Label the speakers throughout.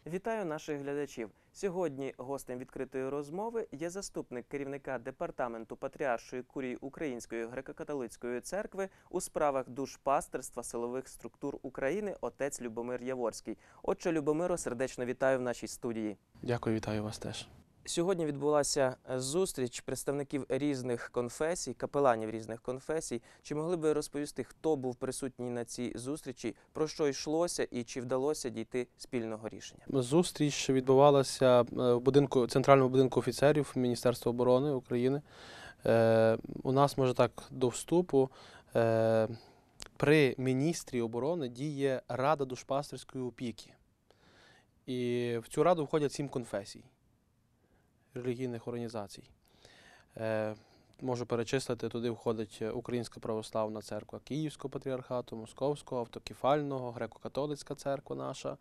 Speaker 1: Вітаю наших глядачів. Сьогодні гостем відкритої розмови є заступник керівника Департаменту Патріаршої курії Української греко-католицької церкви у справах душпастерства силових структур України отець Любомир Яворський. Отче Любомиро, сердечно вітаю в нашій студії.
Speaker 2: Дякую, вітаю вас теж.
Speaker 1: Сьогодні відбулася зустріч представників різних конфесій, капеланів різних конфесій. Чи могли б ви розповісти, хто був присутній на цій зустрічі, про що йшлося і чи вдалося дійти спільного рішення?
Speaker 2: Зустріч відбувалася в центральному будинку офіцерів Міністерства оборони України. У нас, може так, до вступу, при міністрі оборони діє Рада душпастерської опіки. І в цю раду входять 7 конфесій релігійних організацій. Можу перечислити, туди входить Українська православна церква Київського патріархату, Московського, Автокефального, Греко-католицька церква наша,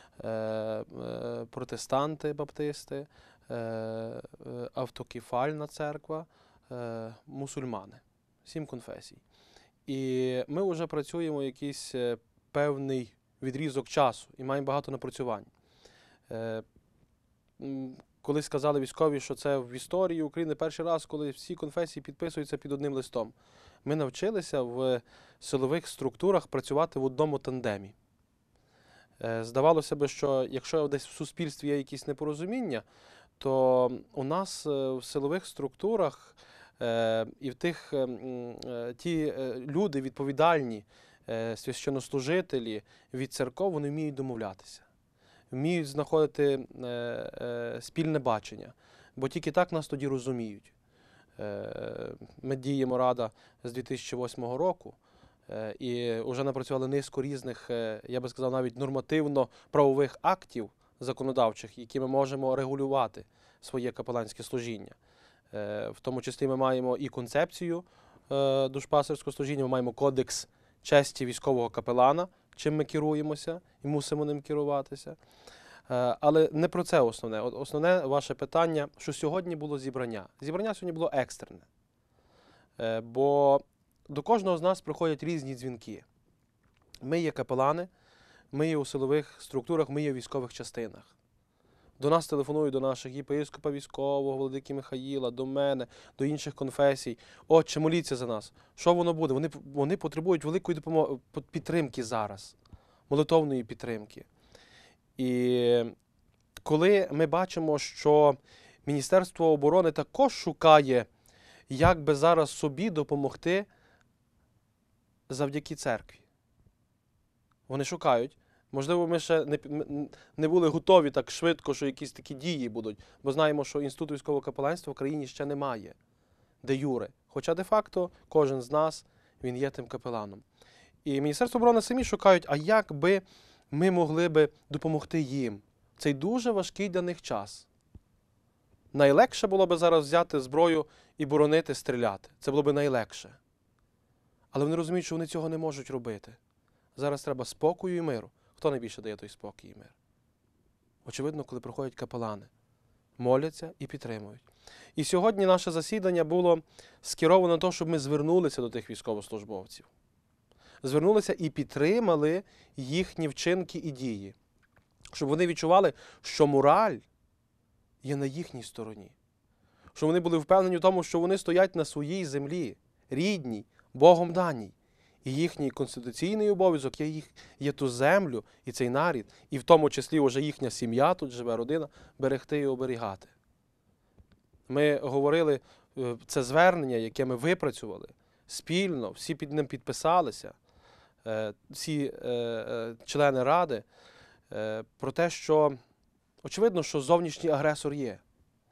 Speaker 2: протестанти, баптисти, Автокефальна церква, мусульмани. 7 конфесій. І ми вже працюємо якийсь певний відрізок часу і маємо багато напрацювань. Коли сказали військові, що це в історії України перший раз, коли всі конфесії підписуються під одним листом. Ми навчилися в силових структурах працювати в одному тандемі. Здавалося б, що якщо десь в суспільстві є якісь непорозуміння, то у нас в силових структурах і в тих ті люди відповідальні, священнослужителі від церков, вони вміють домовлятися. Вміють знаходити спільне бачення, бо тільки так нас тоді розуміють. Ми діємо Рада з 2008 року і вже напрацювали низку різних, я би сказав, навіть нормативно-правових актів законодавчих, які ми можемо регулювати своє капеланське служіння. В тому числі ми маємо і концепцію душпастерського служіння, ми маємо кодекс честі військового капелана, чим ми керуємося і мусимо ним керуватися. Але не про це основне. Основне ваше питання, що сьогодні було зібрання. Зібрання сьогодні було екстрене. Бо до кожного з нас приходять різні дзвінки. Ми є капелани, ми є у силових структурах, ми є у військових частинах. До нас телефонують, до наших єпископа військового, владики Михаїла, до мене, до інших конфесій. Отче, моліться за нас. Що воно буде? Вони потребують великої допомоги, підтримки зараз, молитовної підтримки. І коли ми бачимо, що Міністерство оборони також шукає, як би зараз собі допомогти завдяки церкві. Вони шукають. Можливо, ми ще не були готові так швидко, що якісь такі дії будуть, бо знаємо, що інституту військового капеланства в країні ще немає, де юре. Хоча де-факто кожен з нас, він є тим капеланом. І Міністерство оборони самі шукають, а як би ми могли би допомогти їм. Цей дуже важкий для них час. Найлегше було б зараз взяти зброю і боронити, стріляти. Це було б найлегше. Але вони розуміють, що вони цього не можуть робити. Зараз треба спокою і миру. Хто найбільше дає той спокій і мир? Очевидно, коли приходять капелани, моляться і підтримують. І сьогодні наше засідання було скеровано на те, щоб ми звернулися до тих військовослужбовців. Звернулися і підтримали їхні вчинки і дії. Щоб вони відчували, що мораль є на їхній стороні. Щоб вони були впевнені в тому, що вони стоять на своїй землі, рідній, Богом даній. І їхній конституційний обов'язок є ту землю і цей нарід, і в тому числі вже їхня сім'я, тут живе родина, берегти і оберігати. Ми говорили, це звернення, яке ми випрацювали спільно, всі під ним підписалися, всі члени Ради, про те, що очевидно, що зовнішній агресор є.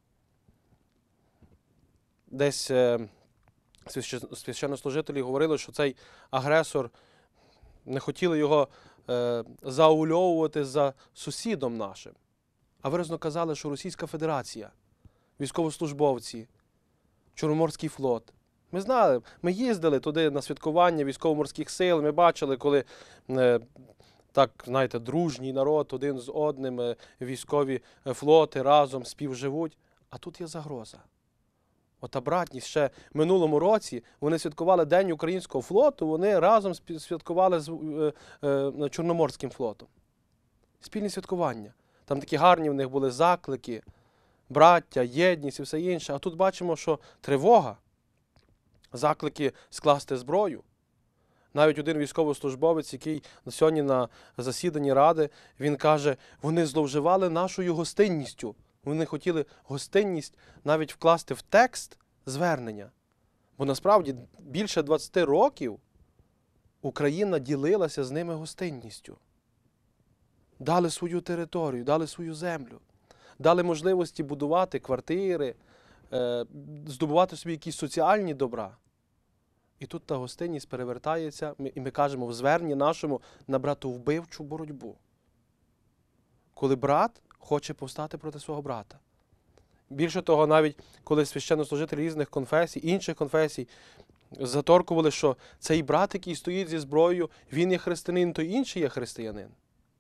Speaker 2: Десь священнослужителі говорили, що цей агресор, не хотіли його заульовувати за сусідом нашим. А виразно казали, що Російська Федерація, військовослужбовці, Чорноморський флот. Ми знали, ми їздили туди на святкування військово-морських сил, ми бачили, коли так, знаєте, дружній народ один з одним, військові флоти разом співживуть. А тут є загроза. Ота братність ще в минулому році, вони святкували День українського флоту, вони разом святкували з Чорноморським флотом. Спільні святкування. Там такі гарні в них були заклики, браття, єдність і все інше. А тут бачимо, що тривога, заклики скласти зброю. Навіть один військовослужбовець, який сьогодні на засіданні Ради, він каже, вони зловживали нашою гостинністю. Вони хотіли гостинність навіть вкласти в текст звернення. Бо насправді більше 20 років Україна ділилася з ними гостинністю. Дали свою територію, дали свою землю, дали можливості будувати квартири, здобувати собі якісь соціальні добра. І тут та гостинність перевертається, і ми кажемо в зверненні нашому на братовбивчу боротьбу. Коли брат хоче повстати проти свого брата. Більше того, навіть коли священнослужителі різних конфесій, інших конфесій, заторкували, що цей брат, який стоїть зі зброєю, він є християнин, то інший є християнин.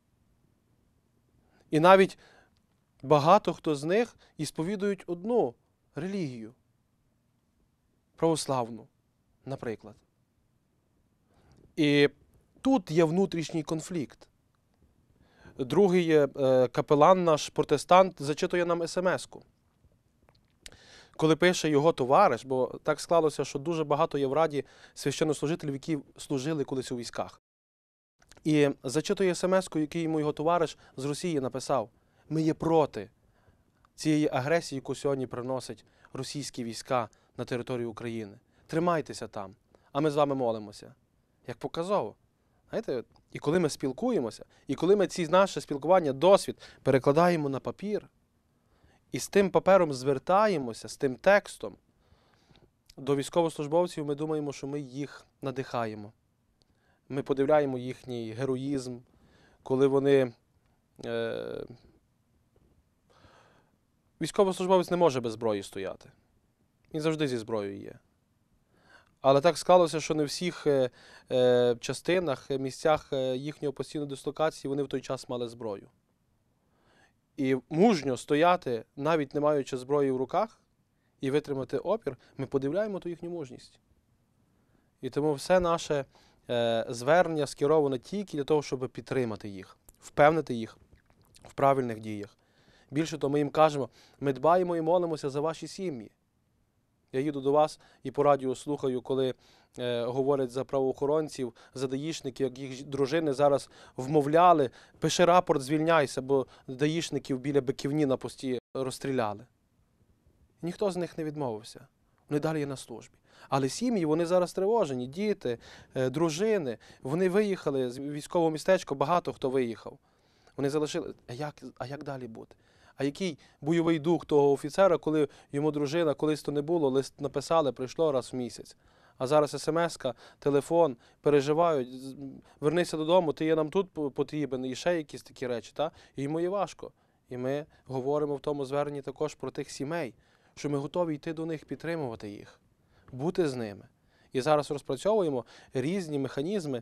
Speaker 2: І навіть багато хто з них і сповідують одну релігію. Православну, наприклад. І тут є внутрішній конфлікт. Другий капелан наш, протестант, зачитує нам смс-ку. Коли пише його товариш, бо так склалося, що дуже багато є в Раді священнослужителів, які служили колись у військах. І зачитує смс-ку, який йому його товариш з Росії написав. Ми є проти цієї агресії, яку сьогодні приносять російські війська на територію України. Тримайтеся там, а ми з вами молимося. Як показово. Знаєте, і коли ми спілкуємося, і коли ми ці наше спілкування, досвід перекладаємо на папір, і з тим папером звертаємося, з тим текстом, до військовослужбовців ми думаємо, що ми їх надихаємо. Ми подивляємо їхній героїзм, коли вони... Військовослужбовець не може без зброї стояти. Він завжди зі зброєю є. Але так склалося, що не в всіх частинах, місцях їхньої постійної дислокації вони в той час мали зброю. І мужньо стояти, навіть не маючи зброї в руках, і витримати опір, ми подивляємо ту їхню мужність. І тому все наше звернення скероване тільки для того, щоб підтримати їх, впевнити їх в правильних діях. Більше того, ми їм кажемо, ми дбаємо і молимося за ваші сім'ї. Я їду до вас і по радіо слухаю, коли говорять за правоохоронців, за даїшників, як їх дружини зараз вмовляли, пиши рапорт, звільняйся, бо даїшників біля Биківні на пості розстріляли. Ніхто з них не відмовився. Вони далі є на службі. Але сім'ї, вони зараз тривожені, діти, дружини, вони виїхали з військового містечка, багато хто виїхав. Вони залишили, а як далі бути? А який бойовий дух того офіцера, коли йому дружина, колись то не було, лист написали, прийшло раз в місяць. А зараз смс-ка, телефон, переживають, вернися додому, ти є нам тут потрібен, і ще якісь такі речі. Та? І йому є важко. І ми говоримо в тому зверненні також про тих сімей, що ми готові йти до них, підтримувати їх, бути з ними. І зараз розпрацьовуємо різні механізми,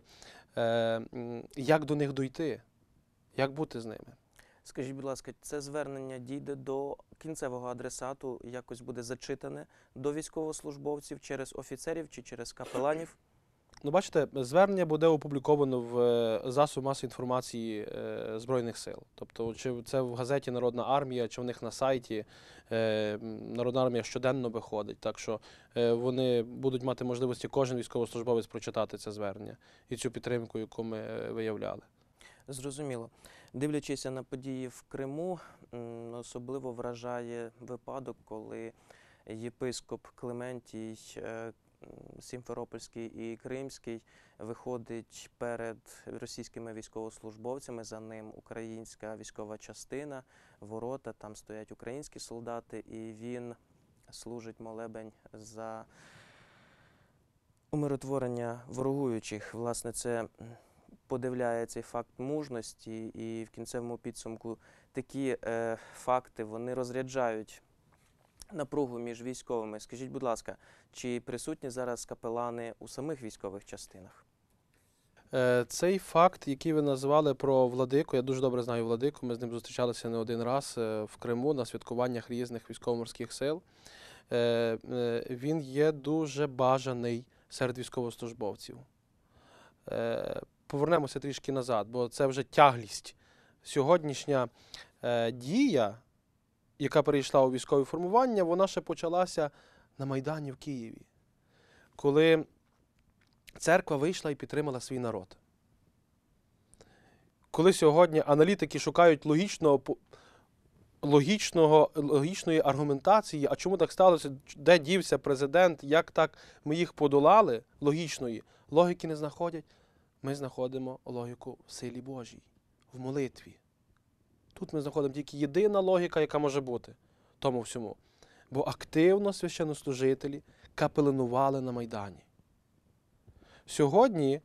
Speaker 2: як до них дойти, як бути з ними.
Speaker 1: Скажіть, будь ласка, це звернення дійде до кінцевого адресату, якось буде зачитане до військовослужбовців через офіцерів чи через капеланів?
Speaker 2: Ну, бачите, звернення буде опубліковано в засобі масової інформації Збройних сил. Тобто, чи це в газеті «Народна армія», чи в них на сайті «Народна армія» щоденно виходить. Так що вони будуть мати можливості, кожен військовослужбовець прочитати це звернення і цю підтримку, яку ми виявляли.
Speaker 1: Зрозуміло. Дивлячись на події в Криму, особливо вражає випадок, коли єпископ Клементій Сімферопольський і Кримський виходить перед російськими військовослужбовцями, за ним українська військова частина, ворота, там стоять українські солдати, і він служить молебень за умиротворення ворогуючих. Власне, це подивляє цей факт мужності, і в кінцевому підсумку такі факти, вони розряджають напругу між військовими. Скажіть, будь ласка, чи присутні зараз капелани у самих військових частинах?
Speaker 2: Цей факт, який ви назвали про Владику, я дуже добре знаю Владику, ми з ним зустрічалися не один раз в Криму на святкуваннях різних військово-морських сил. Він є дуже бажаний серед військовослужбовців. Повернемося трішки назад, бо це вже тяглість. Сьогоднішня дія, яка перейшла у військове формування, вона ще почалася на Майдані в Києві, коли церква вийшла і підтримала свій народ. Коли сьогодні аналітики шукають логічної аргументації, а чому так сталося, де дівся президент, як так ми їх подолали, логічної, логіки не знаходять, ми знаходимо логіку в силі Божій, в молитві. Тут ми знаходимо тільки єдина логіка, яка може бути тому всьому. Бо активно священнослужителі капеланували на Майдані. Сьогодні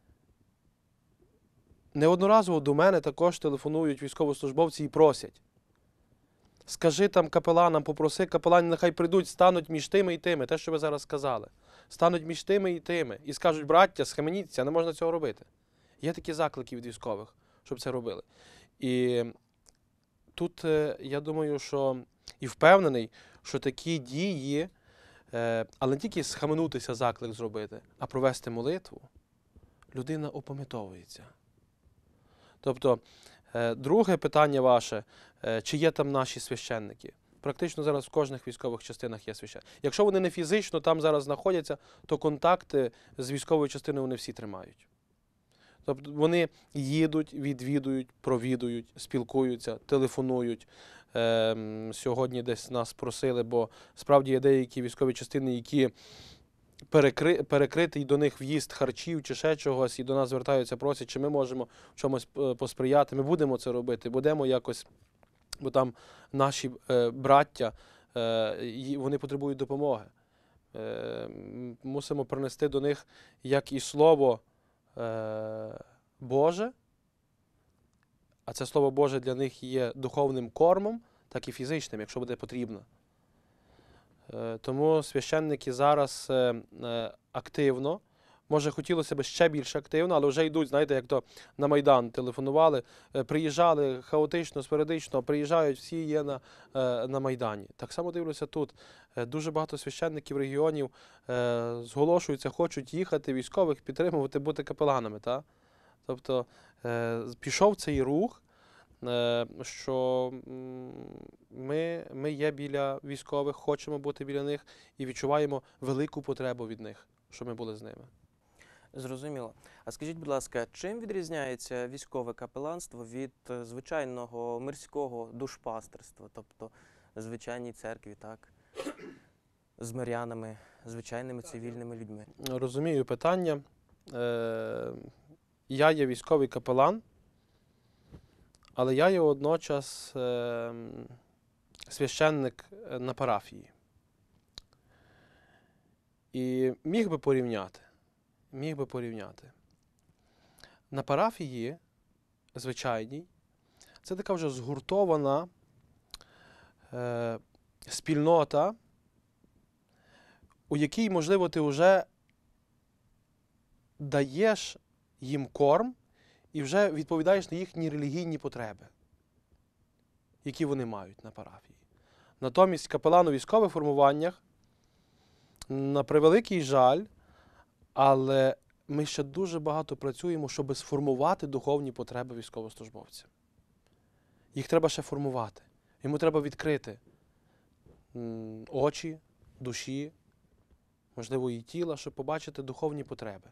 Speaker 2: неодноразово до мене також телефонують військовослужбовці і просять: скажи там капеланам, попроси капеланів, нехай прийдуть, стануть між тими і тими, те, що ви зараз сказали. Стануть між тими і тими. І скажуть: браття, схаменіться, не можна цього робити. Є такі заклики від військових, щоб це робили. І тут я думаю, що і впевнений, що такі дії, але не тільки схаменутися заклик зробити, а провести молитву, людина опам'ятовується. Тобто, друге питання ваше, чи є там наші священники? Практично зараз в кожних військових частинах є священники. Якщо вони не фізично там зараз знаходяться, то контакти з військовою частиною вони всі тримають. Тобто вони їдуть, відвідують, провідують, спілкуються, телефонують. Сьогодні десь нас просили, бо справді є деякі військові частини, які перекритий до них в'їзд харчів чи ще чогось, і до нас звертаються, просять, чи ми можемо в чомусь посприяти. Ми будемо це робити, будемо якось, бо там наші браття, вони потребують допомоги. Мусимо принести до них як і Слово Боже, а це Слово Боже для них є духовним кормом, так і фізичним, якщо буде потрібно. Тому священники зараз активно, може хотілося б ще більш активно, але вже йдуть, знаєте, як то на Майдан телефонували, приїжджали хаотично, спорадично, приїжджають, всі є на Майдані. Так само дивлюся тут. Дуже багато священників регіонів зголошуються, хочуть їхати, військових підтримувати, бути капеланами. Та? Тобто пішов цей рух, що ми є біля військових, хочемо бути біля них і відчуваємо велику потребу від них, щоб ми були з ними.
Speaker 1: Зрозуміло. А скажіть, будь ласка, чим відрізняється військове капеланство від звичайного мирського душпастерства, тобто звичайній церкві, так, з мирянами, звичайними цивільними людьми?
Speaker 2: Розумію питання. Я є військовий капелан, але я є водночас священник на парафії. І міг би порівняти. На парафії звичайній це така вже згуртована спільнота, у якій, можливо, ти вже даєш їм корм і вже відповідаєш на їхні релігійні потреби, які вони мають на парафії. Натомість капелан у військових формуваннях, на превеликий жаль, але ми ще дуже багато працюємо, щоб сформувати духовні потреби військовослужбовця. Їх треба ще формувати. Йому треба відкрити очі, душі, можливо, і тіла, щоб побачити духовні потреби.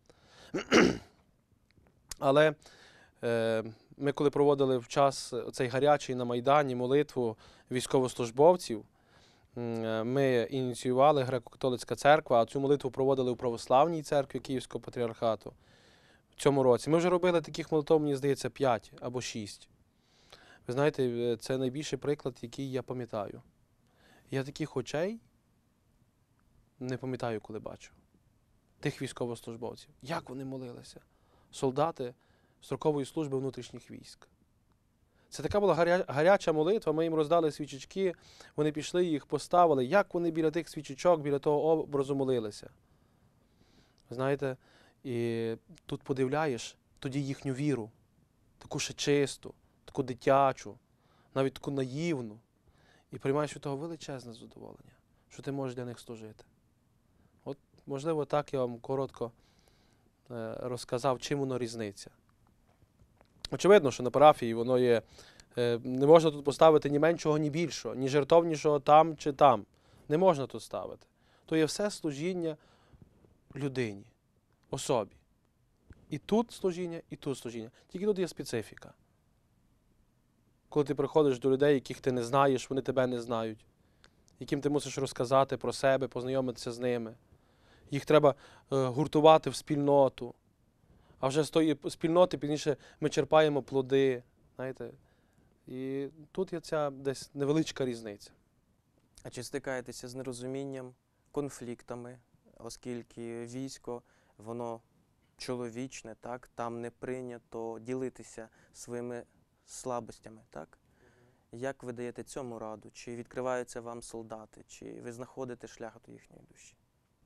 Speaker 2: Але ми, коли проводили в час цей гарячий на Майдані молитву військовослужбовців, ми ініціювали Греко-католицька церква, а цю молитву проводили у Православній церкві Київського патріархату в цьому році. Ми вже робили таких молитв, мені здається, 5 або 6. Ви знаєте, це найбільший приклад, який я пам'ятаю. Я таких очей не пам'ятаю, коли бачу. Тих військовослужбовців. Як вони молилися? Солдати строкової служби внутрішніх військ. Це така була гаряча молитва, ми їм роздали свічечки, вони пішли, їх поставили. Як вони біля тих свічечок, біля того образу молилися? Знаєте, і тут подивляєш тоді їхню віру, таку ще чисту, таку дитячу, навіть таку наївну. І приймаєш від того величезне задоволення, що ти можеш для них служити. От, можливо, так я вам коротко розказав, чим воно різниця. Очевидно, що на парафії воно є Не можна тут поставити ні меншого, ні більшого, ні жертовнішого там чи там. Не можна тут ставити. То є все служіння людині, особі. І тут служіння, і тут служіння. Тільки тут є специфіка. Коли ти приходиш до людей, яких ти не знаєш, вони тебе не знають, яким ти мусиш розказати про себе, познайомитися з ними. Їх треба гуртувати в спільноту. А вже з тої спільноти пізніше ми черпаємо плоди. Знаєте? І тут є ця десь невеличка різниця.
Speaker 1: А чи стикаєтеся з нерозумінням, конфліктами, оскільки військо, воно чоловічне, так? Там не прийнято ділитися своїми слабостями, так? Як ви даєте цьому раду? Чи відкриваються вам солдати? Чи ви знаходите шлях до їхньої душі?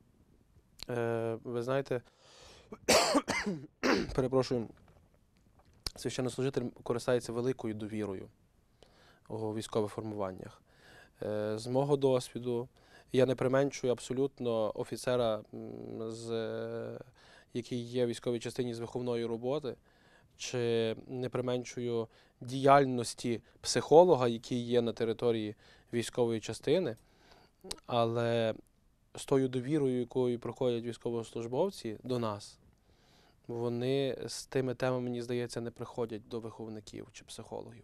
Speaker 2: Ви знаєте, перепрошую, священнослужитель користається великою довірою у військових формуваннях. З мого досвіду, я не применшую абсолютно офіцера, який є в військовій частині з виховної роботи, чи не применшую діяльності психолога, який є на території військової частини, але з тою довірою, якою приходять військовослужбовці до нас, вони з тими темами, мені здається, не приходять до виховників чи психологів.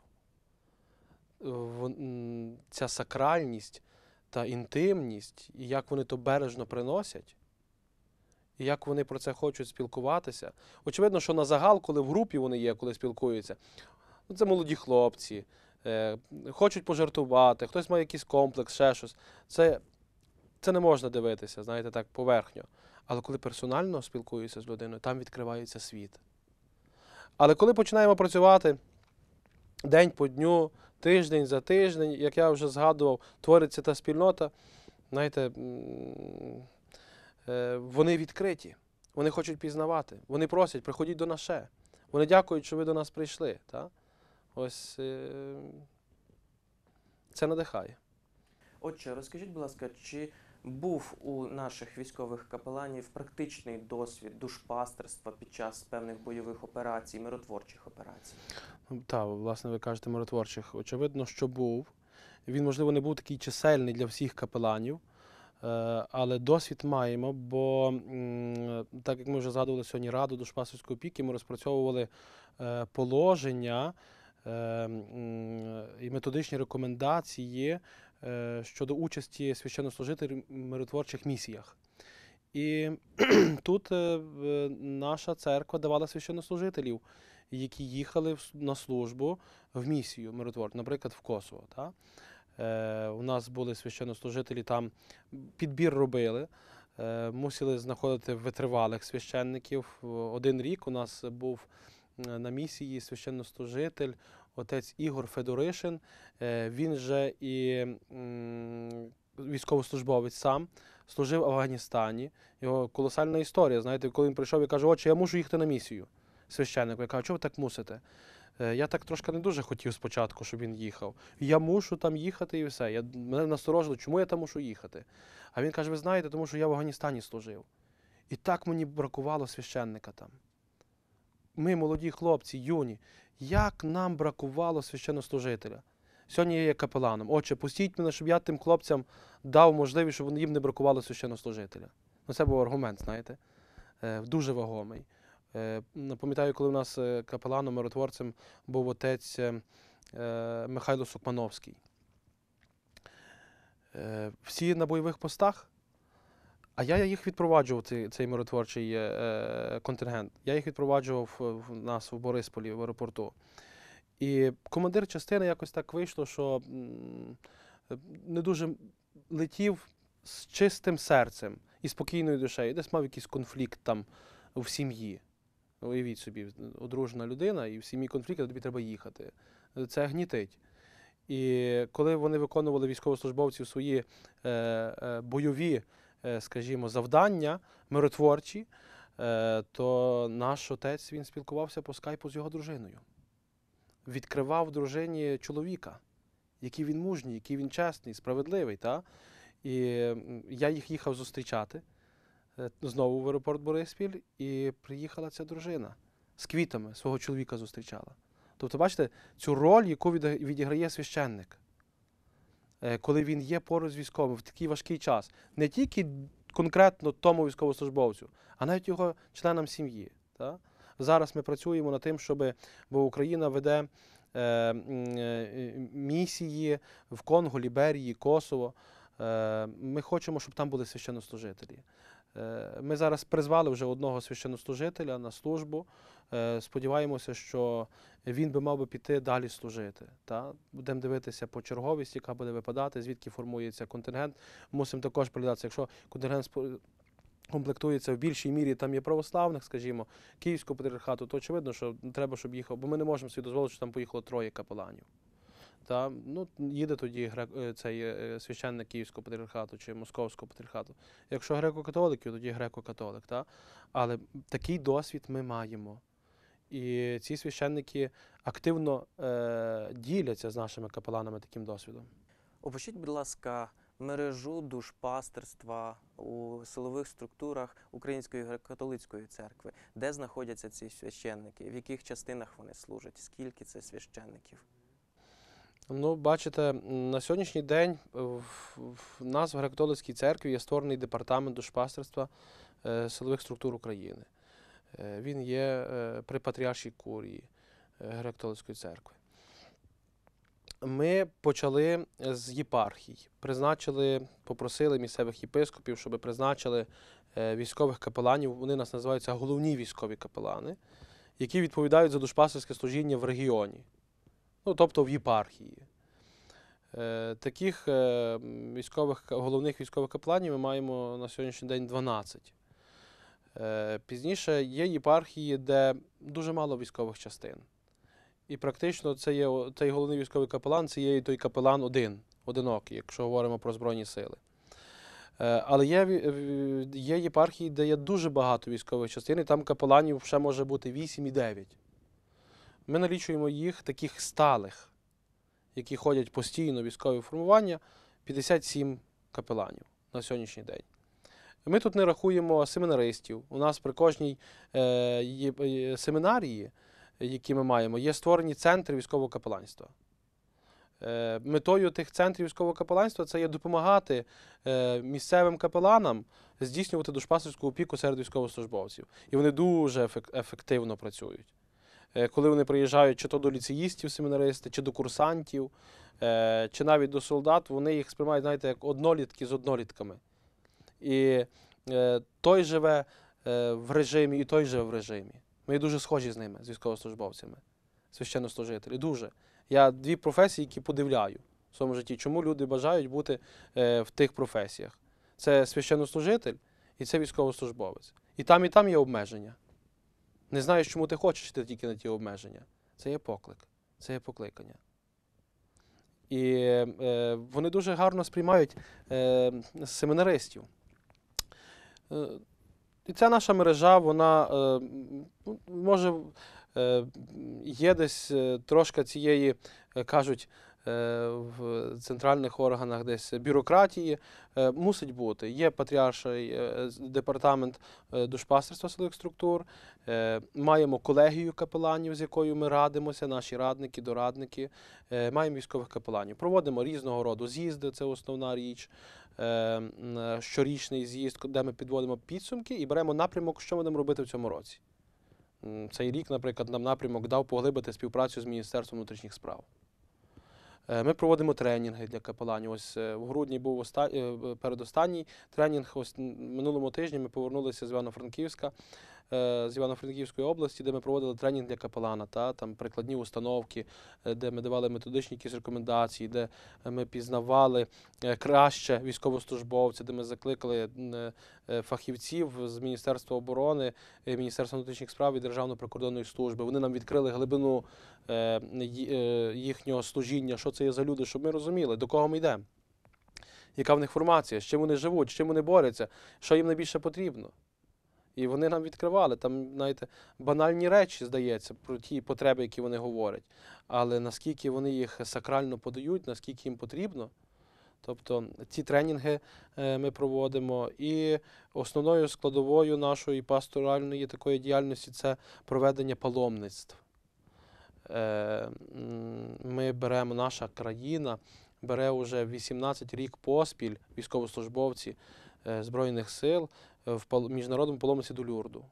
Speaker 2: Ця сакральність та інтимність, і як вони то бережно приносять, і як вони про це хочуть спілкуватися. Очевидно, що на загал, коли в групі вони є, коли спілкуються, це молоді хлопці, хочуть пожартувати, хтось має якийсь комплекс, ще щось. Це не можна дивитися, знаєте, так, поверхньо. Але коли персонально спілкуюся з людиною, там відкривається світ. Але коли починаємо працювати день по дню, тиждень за тиждень, як я вже згадував, твориться та спільнота, знаєте, вони відкриті, вони хочуть пізнавати, вони просять, приходіть до нас ще. Вони дякують, що ви до нас прийшли. Та? Ось це надихає.
Speaker 1: Отже, розкажіть, будь ласка, чи був у наших військових капеланів практичний досвід душпастерства під час певних бойових операцій, миротворчих операцій?
Speaker 2: Так, власне, ви кажете миротворчих. Очевидно, що був. Він, можливо, не був такий чисельний для всіх капеланів, але досвід маємо, бо, так як ми вже згадували сьогодні Раду душпастерської опіки, ми розпрацьовували положення і методичні рекомендації щодо участі священнослужителів в миротворчих місіях. І тут наша церква давала священнослужителів, які їхали на службу в місію миротворчу, наприклад, в Косово. Та? У нас були священнослужителі, там підбір робили, мусили знаходити витривалих священників. Один рік у нас був на місії священнослужитель, отець Ігор Федоришин. Він же і військовослужбовець сам, служив в Афганістані. Його колосальна історія, знаєте, коли він прийшов і каже, отче, я мушу їхати на місію. Священнику, я кажу, чого ви так мусите? Я так трошки не дуже хотів спочатку, щоб він їхав. Я мушу там їхати і все. Мене насторожило, чому я там мушу їхати? А він каже, ви знаєте, тому що я в Афганістані служив. І так мені бракувало священника там. Ми, молоді хлопці, юні, як нам бракувало священнослужителя. Сьогодні я є капеланом. Отче, пустіть мене, щоб я тим хлопцям дав можливість, щоб їм не бракувало священнослужителя. Ну, це був аргумент, знаєте, дуже вагомий. Пам'ятаю, коли у нас капеланом, миротворцем був отець Михайло Сукмановський. Всі на бойових постах, а я їх відпроваджував, цей миротворчий контингент. Я їх відпроваджував в нас в Борисполі, в аеропорту. І командир частини якось так вийшло, що не дуже летів з чистим серцем і спокійною душею. Десь мав якийсь конфлікт там в сім'ї. Уявіть собі, одружена людина, і в сім'ї конфлікт, а тобі треба їхати. Це гнітить. І коли вони виконували військовослужбовців свої бойові, скажімо, завдання, миротворчі, то наш отець, він спілкувався по скайпу з його дружиною. Відкривав дружині чоловіка, який він мужній, який він чесний, справедливий. Та? І я їх їхав зустрічати знову в аеропорт Бориспіль, і приїхала ця дружина з квітами, свого чоловіка зустрічала. Тобто, бачите, цю роль, яку відіграє священник, коли він є поруч з військовим в такий важкий час. Не тільки конкретно тому військовослужбовцю, а навіть його членам сім'ї. Так? Зараз ми працюємо над тим, бо Україна веде місії в Конго, Ліберії, Косово. Ми хочемо, щоб там були священнослужителі. Ми зараз призвали вже одного священнослужителя на службу. Сподіваємося, що він би мав би піти далі служити. Будемо дивитися по черговість, яка буде випадати, звідки формується контингент. Мусимо також придатися, якщо контингент комплектується в більшій мірі, там є православних, скажімо, Київського патріархату, то очевидно, що треба, щоб їхав, бо ми не можемо собі дозволити, що там поїхало 3 капеланів. Їде тоді цей священник Київського патріархату чи Московського патріархату. Якщо греко-католиків, тоді греко-католик. Але такий досвід ми маємо. І ці священники активно діляться з нашими капеланами таким досвідом.
Speaker 1: Опишіть, будь ласка, мережу душпастерства у силових структурах Української греко-католицької церкви. Де знаходяться ці священники? В яких частинах вони служать? Скільки це священників?
Speaker 2: Бачите, на сьогоднішній день в нас в греко-католицькій церкві є створений департамент душпастерства силових структур України. Він є при Патріаршій курії греко-католицької церкви. Ми почали з єпархій. Попросили місцевих єпископів, щоб призначили військових капеланів. Вони нас називаються головні військові капелани, які відповідають за душпастерське служіння в регіоні. Тобто в єпархії. Таких головних військових капеланів ми маємо на сьогоднішній день 12. Пізніше є єпархії, де дуже мало військових частин. І практично цей головний військовий капелан, це є і той капелан одинокий, якщо говоримо про Збройні сили. Але є єпархії, де є дуже багато військових частин, і там капеланів ще може бути 8 і 9. Ми налічуємо їх, таких сталих, які ходять постійно в військові формування, 57 капеланів на сьогоднішній день. Ми тут не рахуємо семінаристів. У нас при кожній семінарії, які ми маємо, є створені центри військового капеланства. Метою тих центрів військового капеланства це є допомагати місцевим капеланам здійснювати душпастерську опіку серед військовослужбовців. І вони дуже ефективно працюють. Коли вони приїжджають чи то до ліцеїстів, семінаристи, чи до курсантів, чи навіть до солдат, вони їх сприймають, знаєте, як однолітки з однолітками. І той живе в режимі, і той живе в режимі. Ми дуже схожі з ними, з військовослужбовцями, священнослужителі, дуже. Я 2 професії, які подивляю в своєму житті, чому люди бажають бути в тих професіях. Це священнослужитель і це військовослужбовець. І там є обмеження. Не знаєш, чому ти хочеш йти тільки на ті обмеження. Це є поклик, це є покликання. І вони дуже гарно сприймають семінаристів. І ця наша мережа, вона може є десь трошки цієї, кажуть, в центральних органах десь бюрократії, мусить бути. Є Патріарший департамент душпастерства силових структур, маємо колегію капеланів, з якою ми радимося, наші радники, дорадники, маємо військових капеланів. Проводимо різного роду з'їзди, це основна річ, щорічний з'їзд, де ми підводимо підсумки і беремо напрямок, що ми будемо робити в цьому році. Цей рік, наприклад, нам напрямок дав поглибити співпрацю з Міністерством внутрішніх справ. Ми проводимо тренінги для капеланів. Ось в грудні був передостанній тренінг. Ось минулому тижні ми повернулися з Івано-Франківська, з Івано-Франківської області, де ми проводили тренінг для капелана, там прикладні установки, де ми давали методичні якісь рекомендації, де ми пізнавали краще військовослужбовця, де ми закликали фахівців з Міністерства оборони, Міністерства внутрішніх справ і Державної прикордонної служби. Вони нам відкрили глибину їхнього служіння, що це є за люди, щоб ми розуміли, до кого ми йдемо, яка в них формація, з чим вони живуть, з чим вони борються, що їм найбільше потрібно. І вони нам відкривали, там, знаєте, банальні речі, здається, про ті потреби, які вони говорять. Але наскільки вони їх сакрально подають, наскільки їм потрібно. Тобто ці тренінги ми проводимо. І основною складовою нашої пасторальної такої діяльності – це проведення паломництв. Ми беремо, наша країна бере вже 18 рік поспіль військовослужбовці Збройних сил в міжнародному паломниці до Люрду.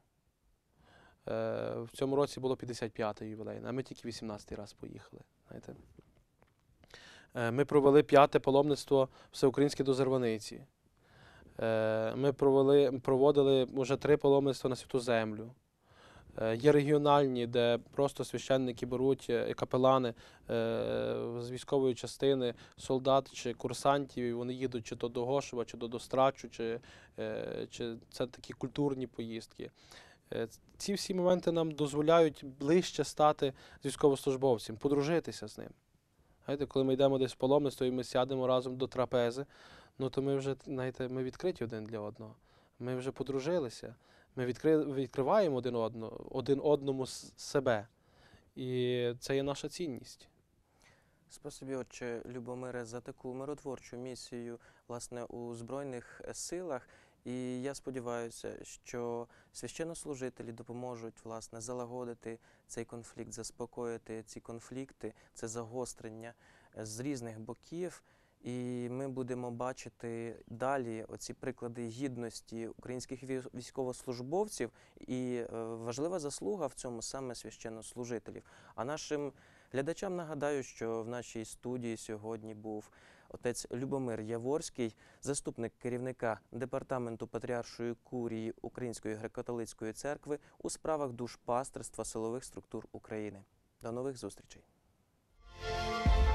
Speaker 2: В цьому році було 55-й ювілей, а ми тільки 18-й раз поїхали. Знаєте. Ми провели 5-те паломництво всеукраїнське до Зарваниці. Ми проводили вже 3 паломництва на Святу Землю. Є регіональні, де просто священники беруть, капелани з військової частини, солдат чи курсантів, і вони їдуть чи то до Гошева, чи до Дострачу, чи це такі культурні поїздки. Ці всі моменти нам дозволяють ближче стати з військовослужбовцем, подружитися з ним. Знаєте, коли ми йдемо десь в паломництво і ми сядемо разом до трапези, ну то ми вже, знаєте, ми відкриті один для одного. Ми вже подружилися. Ми відкриваємо один одному себе. І це є наша цінність.
Speaker 1: Спасибі, отче Любомире, за таку миротворчу місію, власне, у Збройних силах. І я сподіваюся, що священнослужителі допоможуть, власне, залагодити цей конфлікт, заспокоїти ці конфлікти, це загострення з різних боків. І ми будемо бачити далі оці приклади гідності українських військовослужбовців, і важлива заслуга в цьому саме священнослужителів. А нашим глядачам нагадаю, що в нашій студії сьогодні був отець Любомир Яворський, заступник керівника Департаменту Патріаршої курії Української греко-католицької церкви у справах душпастерства силових структур України. До нових зустрічей!